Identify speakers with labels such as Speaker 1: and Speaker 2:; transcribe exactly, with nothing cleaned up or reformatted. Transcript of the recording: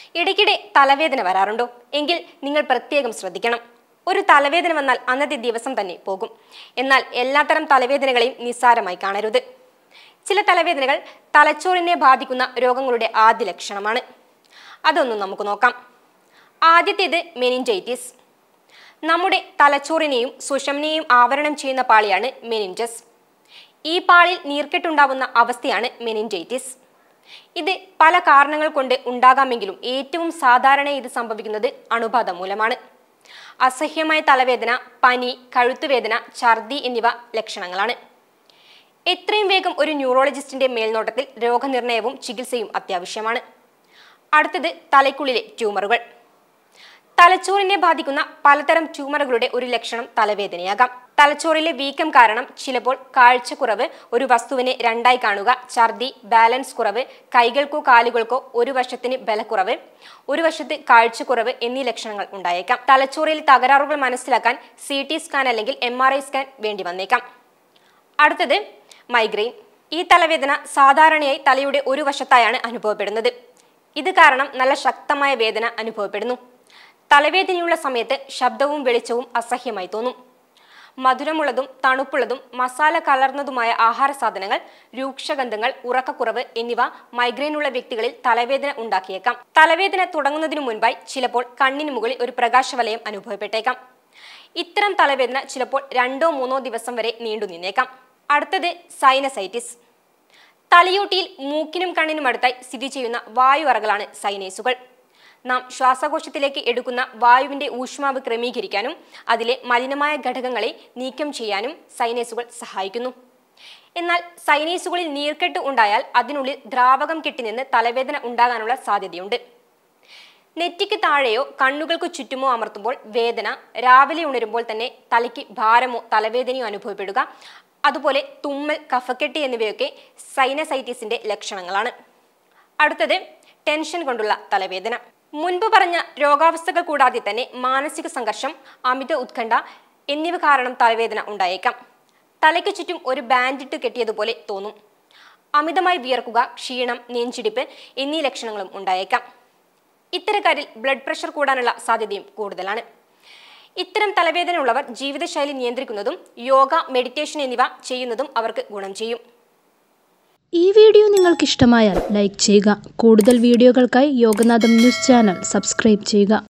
Speaker 1: ഇടയ്ക്കിടെ തലവേദന വരാറുണ്ടോ? എങ്കിൽ നിങ്ങൾ പ്രത്യേകം ശ്രദ്ധിക്കണം. ഒരു തലവേദന വന്നാൽ അന്നത്തെ ദിവസം തന്നെ പോകും. എന്നാൽ എല്ലാത്തരം തലവേദനകളെയും നിസ്സാരമായി കാണരുത്. ചില തലവേദനകൾ തലച്ചോറിനെ ബാധിക്കുന്ന രോഗങ്ങളുടെ ആദ്യ ലക്ഷണമാണ്. അതൊന്നും നമുക്ക് നോക്കാം. ആദ്യത്തേത് മെനിഞ്ചൈറ്റിസ്. നമ്മുടെ തലച്ചോറിനെയും സുഷമനെയും ആവരണം ചെയ്യുന്ന പാളിയാണ് മെനിഞ്ചസ്. ഈ പാളിയിൽ നീർക്കെട്ടുണ്ടാവുന്ന അവസ്ഥയാണ് മെനിഞ്ചൈറ്റിസ്. ഇത് പല കാരണങ്ങൾ കൊണ്ട് ഉണ്ടാകാമെങ്കിലും ഏറ്റവും സാധാരണ ഇത് സംഭവിക്കുന്നത് അണുബാധ മൂലമാണ്. അസഹ്യമായ തലവേദന, പനി, കഴുത്തുവേദന, ഛർദി എന്നിവ ലക്ഷണങ്ങളാണ്. എത്രയും വേഗം ഒരു ന്യൂറോളജിസ്റ്റിന്റെ മേൽനോട്ടത്തിൽ രോഗനിർണയവും ചികിത്സയും അത്യാവശ്യമാണ്. അടുത്തത് തലയ്ക്കുള്ളിലെ ട്യൂമറുകൾ. തലച്ചോറിനെ ബാധിക്കുന്ന പലതരം ട്യൂമറുകളുടെ ഒരു ലക്ഷണം തലവേദനയാകാം. തലച്ചോറിലെ വീക്കം കാരണം ചിലപ്പോൾ കാഴ്ചക്കുറവ്, ഒരു വസ്തുവിനെ രണ്ടായി കാണുക, ഛർദി, ബാലൻസ് കുറവ്, കൈകൾക്കോ കാലുകൾക്കോ ഒരു വശത്തിന് ബലക്കുറവ്, ഒരു വശത്ത് കാഴ്ചക്കുറവ് എന്നീ ലക്ഷണങ്ങൾ ഉണ്ടായേക്കാം. തലച്ചോറിൽ തകരാറുകൾ മനസ്സിലാക്കാൻ സി ടി സ്കാൻ അല്ലെങ്കിൽ എം ആർ ഐ സ്കാൻ വേണ്ടി വന്നേക്കാം. അടുത്തത് മൈഗ്രെയിൻ. ഈ തലവേദന സാധാരണയായി തലയുടെ ഒരു വശത്തായാണ് അനുഭവപ്പെടുന്നത്. ഇത് കാരണം നല്ല ശക്തമായ വേദന അനുഭവപ്പെടുന്നു. തലവേദനയുള്ള സമയത്ത് ശബ്ദവും വെളിച്ചവും അസഹ്യമായി തോന്നും. മധുരമുള്ളതും തണുപ്പുള്ളതും മസാല കലർന്നതുമായ ആഹാര സാധനങ്ങൾ, രൂക്ഷഗന്ധങ്ങൾ, ഉറക്കക്കുറവ് എന്നിവ മൈഗ്രെയിനുള്ള വ്യക്തികളിൽ തലവേദന ഉണ്ടാക്കിയേക്കാം. തലവേദന തുടങ്ങുന്നതിനു മുൻപായി ചിലപ്പോൾ കണ്ണിന് മുകളിൽ ഒരു പ്രകാശവലയം അനുഭവപ്പെട്ടേക്കാം. ഇത്തരം തലവേദന ചിലപ്പോൾ രണ്ടോ മൂന്നോ ദിവസം വരെ നീണ്ടു നിന്നേക്കാം. അടുത്തത് സൈനസൈറ്റിസ്. തലയോട്ടിയിൽ മൂക്കിനും കണ്ണിനും അടുത്തായി സ്ഥിതി ചെയ്യുന്ന വായു അറകളാണ് സൈനേസുകൾ. നാം ശ്വാസകോശത്തിലേക്ക് എടുക്കുന്ന വായുവിന്റെ ഊഷ്മാവ് ക്രമീകരിക്കാനും അതിലെ മലിനമായ ഘടകങ്ങളെ നീക്കം ചെയ്യാനും സൈനേസുകൾ സഹായിക്കുന്നു. എന്നാൽ സൈനേസുകളിൽ നീർക്കെട്ട് ഉണ്ടായാൽ അതിനുള്ളിൽ ദ്രാവകം കെട്ടിനിന്ന് തലവേദന ഉണ്ടാകാനുള്ള സാധ്യതയുണ്ട്. നെറ്റിക്ക് താഴെയോ കണ്ണുകൾക്ക് ചുറ്റുമോ അമർത്തുമ്പോൾ വേദന, രാവിലെ ഉണരുമ്പോൾ തന്നെ തലയ്ക്ക് ഭാരമോ തലവേദനയോ അനുഭവപ്പെടുക, അതുപോലെ തുമ്മൽ, കഫക്കെട്ട് എന്നിവയൊക്കെ സൈനസൈറ്റിസിന്റെ ലക്ഷണങ്ങളാണ്. അടുത്തത് ടെൻഷൻ കൊണ്ടുള്ള തലവേദന. മുൻപ് പറഞ്ഞ രോഗാവസ്ഥകൾ കൂടാതെ തന്നെ മാനസിക സംഘർഷം, അമിത ഉത്കണ്ഠ എന്നിവ കാരണം തലവേദന ഉണ്ടായേക്കാം. തലയ്ക്ക് ചുറ്റും ഒരു ബാൻഡിട്ട് കെട്ടിയതുപോലെ തോന്നും. അമിതമായി വിയർക്കുക, ക്ഷീണം, നെഞ്ചിടിപ്പ് എന്നീ ലക്ഷണങ്ങളും ഉണ്ടായേക്കാം. ഇത്തരക്കാരിൽ ബ്ലഡ് പ്രഷർ കൂടാനുള്ള സാധ്യതയും കൂടുതലാണ്. ഇത്തരം തലവേദന ഉള്ളവർ ജീവിതശൈലി നിയന്ത്രിക്കുന്നതും യോഗ, മെഡിറ്റേഷൻ എന്നിവ ചെയ്യുന്നതും അവർക്ക് ഗുണം ചെയ്യും.
Speaker 2: ഈ വീഡിയോ നിങ്ങൾക്ക് ഇഷ്ടമായാൽ ലൈക്ക് ചെയ്യുക. കൂടുതൽ വീഡിയോകൾക്കായി യോഗനാഥം ന്യൂസ് ചാനൽ സബ്സ്ക്രൈബ് ചെയ്യുക.